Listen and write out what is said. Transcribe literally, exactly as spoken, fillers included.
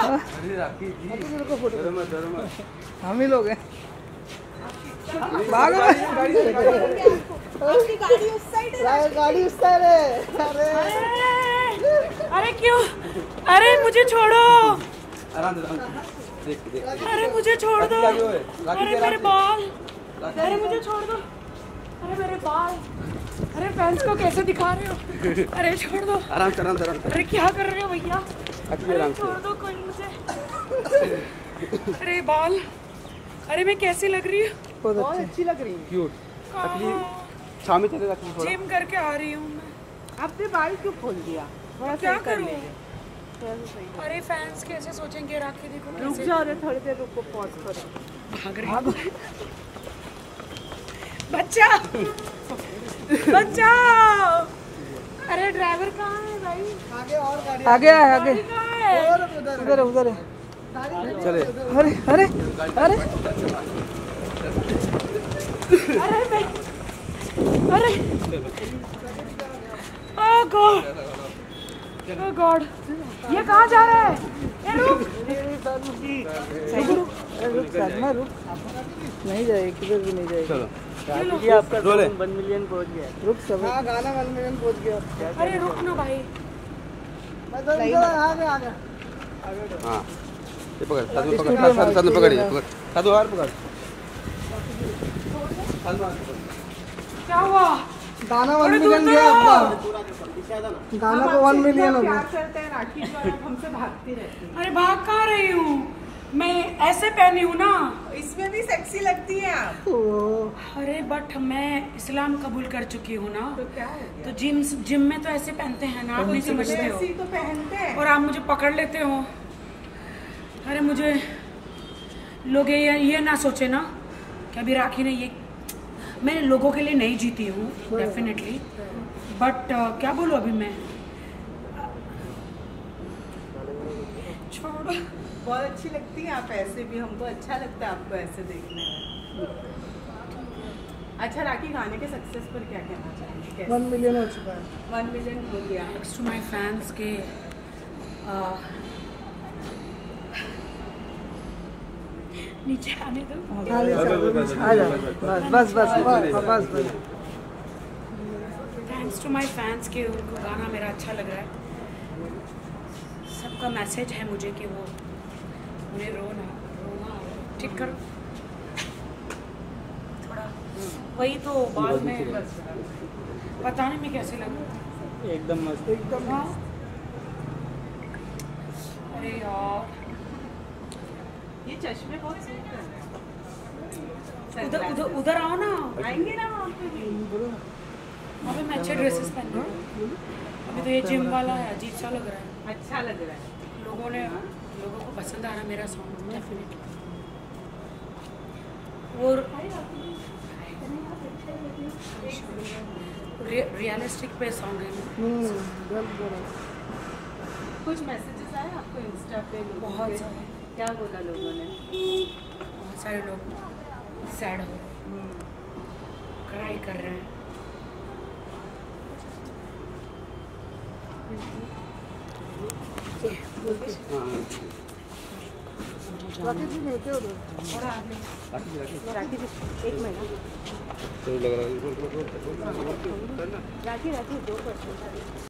अरे राखी जी हम ही लोग हैं। भागो गाड़ी उस साइड है, गाड़ी उस साइड है। अरे अरे क्यों? अरे मुझे छोड़ो, आराम से देख देख अरे मुझे छोड़ दो, अरे मेरे बाल, अरे मुझे छोड़ दो, अरे मेरे बाल, अरे फैंस को कैसे दिखा रहे हो? अरे छोड़ दो, आराम से आराम से आराम से अरे क्या कर रहे हो भैया? अच्छी आराम से छोड़ दो कोई मुझे। अरे बाल, अरे मैं कैसी लग रही हूँ? बहुत अच्छी लग रही है। क्यूट असली शाम में चलेगा थोड़ा जिम करके आ रही हूँ मैं। आपने बाल क्यों खोल दिया? थोड़ा क्या सही कर करूँ? लीजिए। थोड़ा सा सही कर। अरे फैंस कैसे सोचेंगे? राखी देखो रुक कैसे जाओ रे, थोड़ी देर रुको, पॉज करो। भाग रही हूँ। बच्चा बचाओ, अरे ड्राइवर कहाँ है भाई? आगे और गाड़ी आगे है, आगे गाड़ी कहाँ है? उधर है, उधर है। चले अरे अरे अरे अरे मैं, अरे ओह गॉड, ओह गॉड, ये कहाँ जा रहा है? ये रुक, रुक सलमा, रुक। नहीं जाएगी, किधर भी नहीं जाएगी। चलो ये आपका रोले वन मिलियन पहुंच गया। रुक सब। हाँ, गाना वन मिलियन पहुंच गया। अरे रुक ना भाई। मैं तो इधर आगे आगे। हाँ ये पकड़ साधु पकड़ साधु साधु पकड़ ये पकड़ साधु और पकड़ साधु और पकड़ क्या हुआ? गाना वन अरे दूर मिलियन तो गया रहो। आपका। गाना को वन मिलियन हो गया। चलते हैं राखी जो है, हमसे भागती रहती है। अरे भाग कहाँ रही हूँ मैं? ऐसे पहनी हूँ ना, इसमें भी सेक्सी लगती है आप। ओह, अरे बट मैं इस्लाम कबूल कर चुकी हूँ ना, तो क्या हो गया? तो जिम जिम में तो ऐसे पहनते हैं ना, आप नहीं समझते हो वैसी तो पहनते हैं। और आप मुझे पकड़ लेते हो। अरे मुझे लोग ये ये ना सोचे ना कि अभी राखी ने ये, मैं लोगों के लिए नहीं जीती हूँ डेफिनेटली, बट uh, क्या बोलूँ अभी मैं? छोड़ो। बहुत अच्छी लगती है आप ऐसे भी, हमको अच्छा लगता है आपको ऐसे देखने में। अच्छा राखी गाने के सक्सेस पर क्या कहना चाहेंगे? कैसे? वन मिलियन हो चुका है। वन मिलियन हो गया। Thanks to my fans के uh, नीचे आने दो। आ जाओ, बस बस बस बस बस बस। थैंक्स टू माय फैंस के उनको गाना मेरा अच्छा लग रहा है। सबका मैसेज है मुझे कि वो उन्हें रोना रोना ठीक करो थोड़ा, वही तो बाल में बताने में कैसे लगा। एकदम मस्त, एकदम हाँ अरे यार ये चश्मे बहुत सूट कर रहे हैं। उधर उधर उधर आओ ना, आएंगे ना वहाँ पे भी। वहाँ पे मैं अच्छे ड्रेसेस पहन रही हूँ। अभी तो ये जिम वाला है, अजीब सा लग रहा है। अच्छा लग रहा है। लोगों ने लोगों को पसंद आ रहा मेरा सॉन्ग डेफिनेटली। और रियलिस्टिक पे सॉन्ग है। कुछ मैसेजेस आए आपको इंस्टा पे? लोगों बहुत के? सारे क्या बोला लोगों ने? बहुत सारे लोग सैड हो क्राई कर रहे हैं। राखी जी मिलते हो तो। राखी जी एक महीना तो लग रहा है राखी राखी दो परसेंट